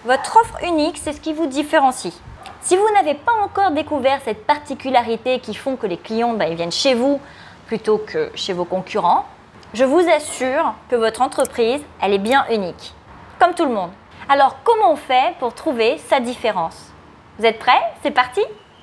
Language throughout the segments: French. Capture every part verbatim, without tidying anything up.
Votre offre unique, c'est ce qui vous différencie. Si vous n'avez pas encore découvert cette particularité qui font que les clients bah, ils viennent chez vous plutôt que chez vos concurrents, je vous assure que votre entreprise, elle est bien unique, comme tout le monde. Alors, comment on fait pour trouver sa différence? Vous êtes prêts? C'est parti!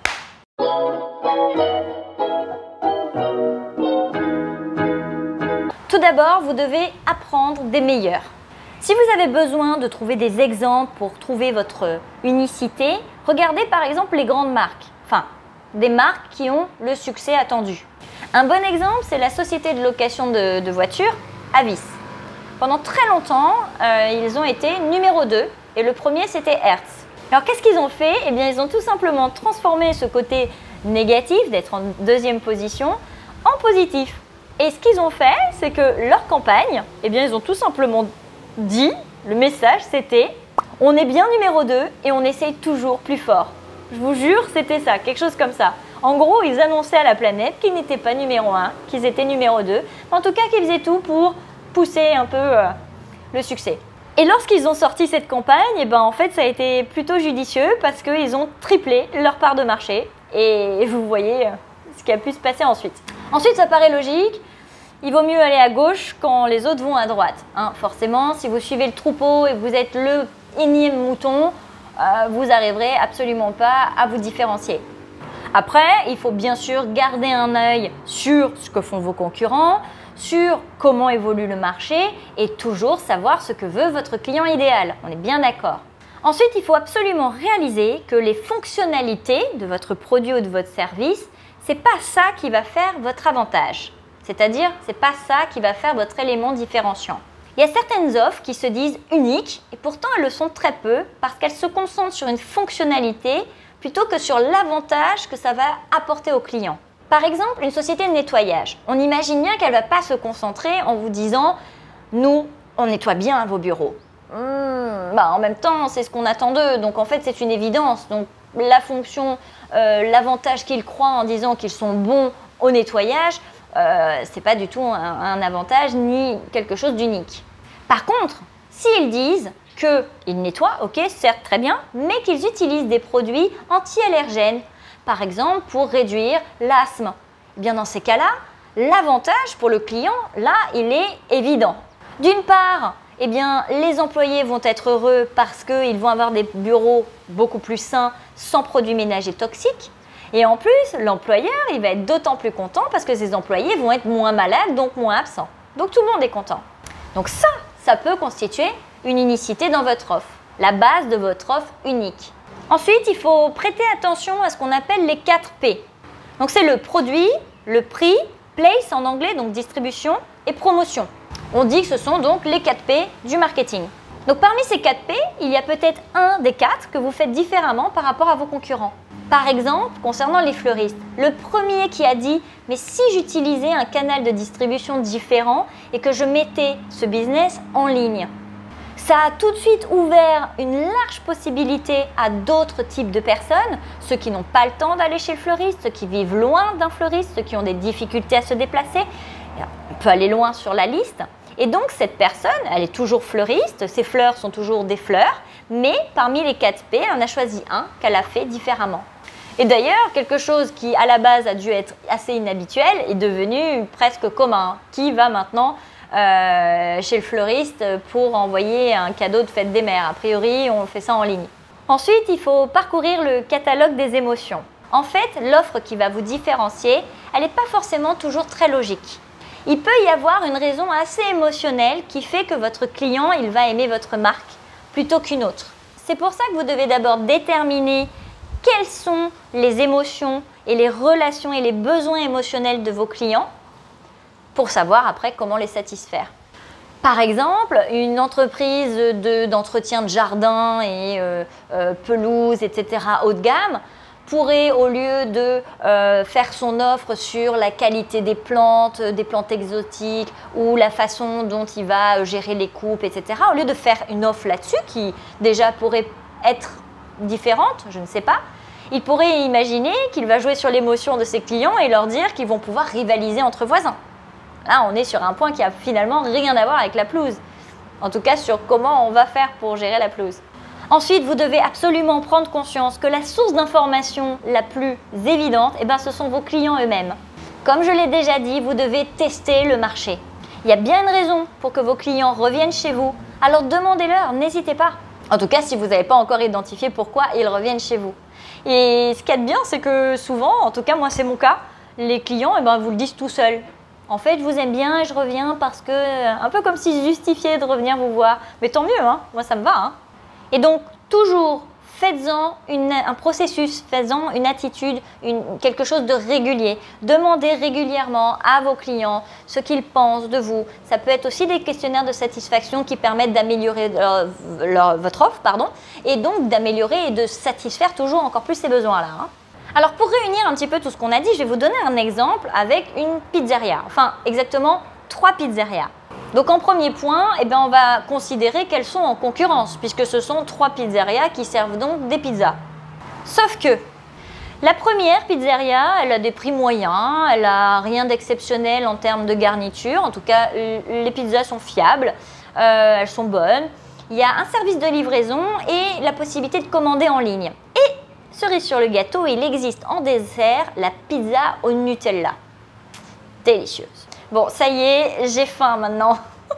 Tout d'abord, vous devez apprendre des meilleurs. Si vous avez besoin de trouver des exemples pour trouver votre unicité, regardez par exemple les grandes marques, enfin des marques qui ont le succès attendu. Un bon exemple, c'est la société de location de, de voitures, Avis. Pendant très longtemps, euh, ils ont été numéro deux et le premier c'était Hertz. Alors qu'est-ce qu'ils ont fait? Eh bien, ils ont tout simplement transformé ce côté négatif d'être en deuxième position en positif. Et ce qu'ils ont fait, c'est que leur campagne, eh bien, ils ont tout simplement dit, le message c'était « on est bien numéro deux et on essaye toujours plus fort ». Je vous jure, c'était ça, quelque chose comme ça. En gros, ils annonçaient à la planète qu'ils n'étaient pas numéro un, qu'ils étaient numéro deux, en tout cas qu'ils faisaient tout pour pousser un peu euh, le succès. Et lorsqu'ils ont sorti cette campagne, eh ben, en fait, ça a été plutôt judicieux parce qu'ils ont triplé leur part de marché et vous voyez euh, ce qui a pu se passer ensuite. Ensuite, ça paraît logique. Il vaut mieux aller à gauche quand les autres vont à droite. Hein, forcément, si vous suivez le troupeau et que vous êtes le énième mouton, euh, vous n'arriverez absolument pas à vous différencier. Après, il faut bien sûr garder un œil sur ce que font vos concurrents, sur comment évolue le marché et toujours savoir ce que veut votre client idéal. On est bien d'accord. Ensuite, il faut absolument réaliser que les fonctionnalités de votre produit ou de votre service, ce n'est pas ça qui va faire votre avantage. C'est-à-dire, ce n'est pas ça qui va faire votre élément différenciant. Il y a certaines offres qui se disent uniques et pourtant elles le sont très peu parce qu'elles se concentrent sur une fonctionnalité plutôt que sur l'avantage que ça va apporter au client. Par exemple, une société de nettoyage. On imagine bien qu'elle ne va pas se concentrer en vous disant « nous, on nettoie bien vos bureaux mmh, ». Bah, en même temps, c'est ce qu'on attend d'eux, donc en fait c'est une évidence. Donc la fonction, euh, l'avantage qu'ils croient en disant qu'ils sont bons au nettoyage, Euh, ce n'est pas du tout un, un avantage ni quelque chose d'unique. Par contre, s'ils disent qu'ils nettoient, ok, certes très bien, mais qu'ils utilisent des produits anti-allergènes, par exemple pour réduire l'asthme, eh bien dans ces cas-là, l'avantage pour le client, là, il est évident. D'une part, eh bien, les employés vont être heureux parce qu'ils vont avoir des bureaux beaucoup plus sains, sans produits ménagers toxiques. Et en plus, l'employeur, il va être d'autant plus content parce que ses employés vont être moins malades, donc moins absents. Donc tout le monde est content. Donc ça, ça peut constituer une unicité dans votre offre, la base de votre offre unique. Ensuite, il faut prêter attention à ce qu'on appelle les quatre P. Donc c'est le produit, le prix, place en anglais, donc distribution, et promotion. On dit que ce sont donc les quatre P du marketing. Donc parmi ces quatre P, il y a peut-être un des quatre que vous faites différemment par rapport à vos concurrents. Par exemple, concernant les fleuristes, le premier qui a dit « mais si j'utilisais un canal de distribution différent et que je mettais ce business en ligne ?» Ça a tout de suite ouvert une large possibilité à d'autres types de personnes, ceux qui n'ont pas le temps d'aller chez le fleuriste, ceux qui vivent loin d'un fleuriste, ceux qui ont des difficultés à se déplacer. On peut aller loin sur la liste. Et donc cette personne, elle est toujours fleuriste, ses fleurs sont toujours des fleurs, mais parmi les quatre P, elle en a choisi un qu'elle a fait différemment. Et d'ailleurs, quelque chose qui à la base a dû être assez inhabituel est devenu presque commun. Qui va maintenant euh, chez le fleuriste pour envoyer un cadeau de fête des mères? A priori, on fait ça en ligne. Ensuite, il faut parcourir le catalogue des émotions. En fait, l'offre qui va vous différencier, elle n'est pas forcément toujours très logique. Il peut y avoir une raison assez émotionnelle qui fait que votre client il va aimer votre marque plutôt qu'une autre. C'est pour ça que vous devez d'abord déterminer quelles sont les émotions et les relations et les besoins émotionnels de vos clients pour savoir après comment les satisfaire. Par exemple, une entreprise de, d'entretien de jardin et euh, euh, pelouse, et cetera haut de gamme pourrait, au lieu de euh, faire son offre sur la qualité des plantes, des plantes exotiques ou la façon dont il va gérer les coupes, et cetera, au lieu de faire une offre là-dessus qui déjà pourrait être différente, je ne sais pas, il pourrait imaginer qu'il va jouer sur l'émotion de ses clients et leur dire qu'ils vont pouvoir rivaliser entre voisins. Là, on est sur un point qui a finalement rien à voir avec la pelouse. En tout cas, sur comment on va faire pour gérer la pelouse. Ensuite, vous devez absolument prendre conscience que la source d'information la plus évidente, eh ben, ce sont vos clients eux-mêmes. Comme je l'ai déjà dit, vous devez tester le marché. Il y a bien une raison pour que vos clients reviennent chez vous, alors demandez-leur, n'hésitez pas. En tout cas, si vous n'avez pas encore identifié pourquoi ils reviennent chez vous. Et ce qu'il y a de bien, c'est que souvent, en tout cas moi c'est mon cas, les clients eh ben, vous le disent tout seuls. En fait, je vous aime bien et je reviens parce que, un peu comme s'ils justifiaient de revenir vous voir. Mais tant mieux, hein, moi ça me va. Hein. Et donc, toujours, faites-en un processus, faites-en une attitude, une, quelque chose de régulier. Demandez régulièrement à vos clients ce qu'ils pensent de vous. Ça peut être aussi des questionnaires de satisfaction qui permettent d'améliorer leur, leur, votre offre, pardon, et donc d'améliorer et de satisfaire toujours encore plus ces besoins-là. Hein. Alors, pour réunir un petit peu tout ce qu'on a dit, je vais vous donner un exemple avec une pizzeria. Enfin, exactement trois pizzerias. Donc en premier point, eh bien, on va considérer qu'elles sont en concurrence puisque ce sont trois pizzerias qui servent donc des pizzas. Sauf que la première pizzeria, elle a des prix moyens, elle n'a rien d'exceptionnel en termes de garniture. En tout cas, les pizzas sont fiables, euh, elles sont bonnes. Il y a un service de livraison et la possibilité de commander en ligne. Et cerise sur le gâteau, il existe en dessert la pizza au Nutella. Délicieuse. Bon, ça y est, j'ai faim maintenant.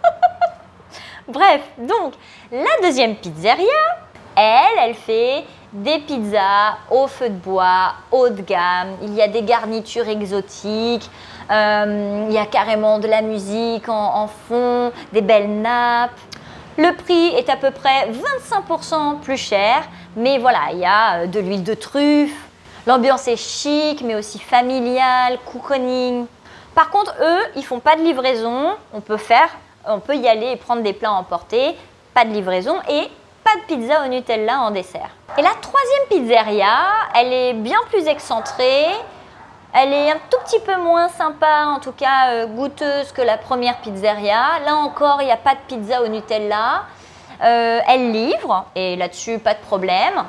Bref, donc, la deuxième pizzeria, elle, elle fait des pizzas au feu de bois, haut de gamme. Il y a des garnitures exotiques, euh, il y a carrément de la musique en, en fond, des belles nappes. Le prix est à peu près vingt-cinq pour cent plus cher, mais voilà, il y a de l'huile de truffe. L'ambiance est chic, mais aussi familiale, cocooning. Par contre, eux, ils ne font pas de livraison. On peut faire, on peut y aller et prendre des plats à emporter. Pas de livraison et pas de pizza au Nutella en dessert. Et la troisième pizzeria, elle est bien plus excentrée. Elle est un tout petit peu moins sympa, en tout cas euh, goûteuse que la première pizzeria. Là encore, il n'y a pas de pizza au Nutella. Euh, elle livre et là-dessus, pas de problème.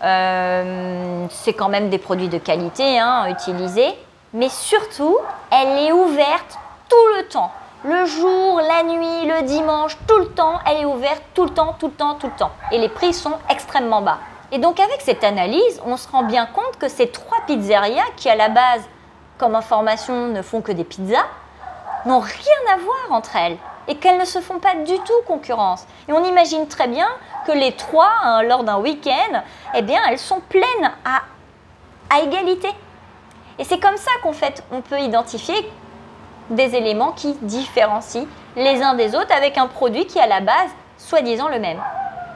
Euh, c'est quand même des produits de qualité hein, utilisés. Mais surtout, elle est ouverte tout le temps. Le jour, la nuit, le dimanche, tout le temps, elle est ouverte tout le temps, tout le temps, tout le temps. Et les prix sont extrêmement bas. Et donc avec cette analyse, on se rend bien compte que ces trois pizzerias qui à la base, comme information, ne font que des pizzas, n'ont rien à voir entre elles et qu'elles ne se font pas du tout concurrence. Et on imagine très bien que les trois, hein, lors d'un week-end, eh bien, elles sont pleines à, à égalité. Et c'est comme ça qu'en fait, on peut identifier des éléments qui différencient les uns des autres avec un produit qui est à la base, soi-disant le même.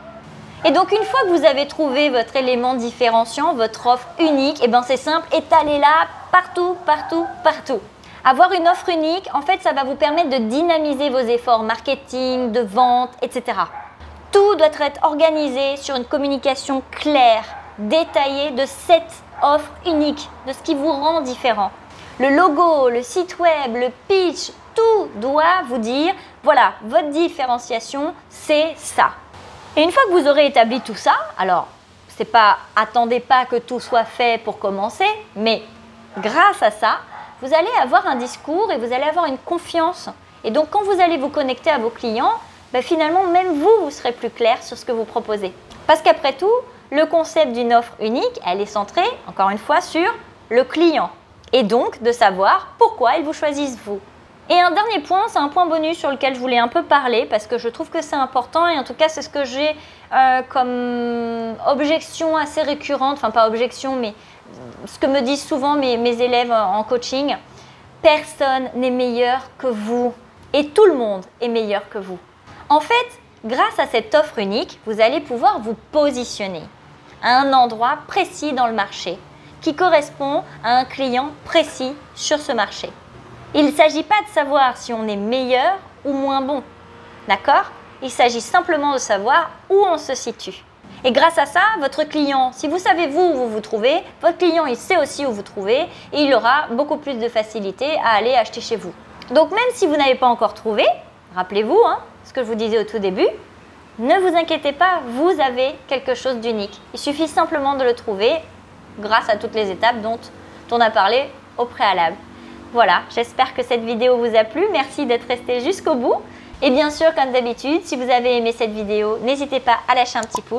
Et donc, une fois que vous avez trouvé votre élément différenciant, votre offre unique, et ben c'est simple, étalez-la partout, partout, partout. Avoir une offre unique, en fait, ça va vous permettre de dynamiser vos efforts marketing, de vente, et cetera. Tout doit être organisé sur une communication claire, détaillée de cette offre unique, de ce qui vous rend différent. Le logo, le site web, le pitch, tout doit vous dire, voilà, votre différenciation, c'est ça. Et une fois que vous aurez établi tout ça, alors, c'est pas, attendez pas que tout soit fait pour commencer, mais grâce à ça, vous allez avoir un discours et vous allez avoir une confiance. Et donc, quand vous allez vous connecter à vos clients, ben finalement, même vous, vous serez plus clair sur ce que vous proposez. Parce qu'après tout, le concept d'une offre unique, elle est centrée, encore une fois, sur le client. Et donc, de savoir pourquoi ils vous choisissent vous. Et un dernier point, c'est un point bonus sur lequel je voulais un peu parler parce que je trouve que c'est important et en tout cas, c'est ce que j'ai euh, comme objection assez récurrente, enfin pas objection, mais ce que me disent souvent mes, mes élèves en coaching. Personne n'est meilleur que vous et tout le monde est meilleur que vous. En fait, grâce à cette offre unique, vous allez pouvoir vous positionner à un endroit précis dans le marché qui correspond à un client précis sur ce marché. Il ne s'agit pas de savoir si on est meilleur ou moins bon, d'accord? Il s'agit simplement de savoir où on se situe. Et grâce à ça, votre client, si vous savez vous où vous vous trouvez, votre client il sait aussi où vous trouvez et il aura beaucoup plus de facilité à aller acheter chez vous. Donc même si vous n'avez pas encore trouvé, rappelez-vous hein, ce que je vous disais au tout début, ne vous inquiétez pas, vous avez quelque chose d'unique. Il suffit simplement de le trouver grâce à toutes les étapes dont on a parlé au préalable. Voilà, j'espère que cette vidéo vous a plu. Merci d'être resté jusqu'au bout. Et bien sûr, comme d'habitude, si vous avez aimé cette vidéo, n'hésitez pas à lâcher un petit pouce,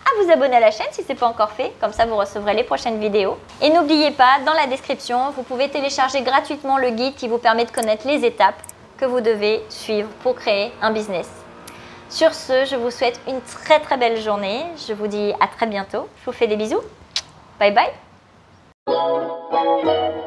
à vous abonner à la chaîne si ce n'est pas encore fait, comme ça vous recevrez les prochaines vidéos. Et n'oubliez pas, dans la description, vous pouvez télécharger gratuitement le guide qui vous permet de connaître les étapes que vous devez suivre pour créer un business. Sur ce, je vous souhaite une très très belle journée. Je vous dis à très bientôt. Je vous fais des bisous. Bye bye.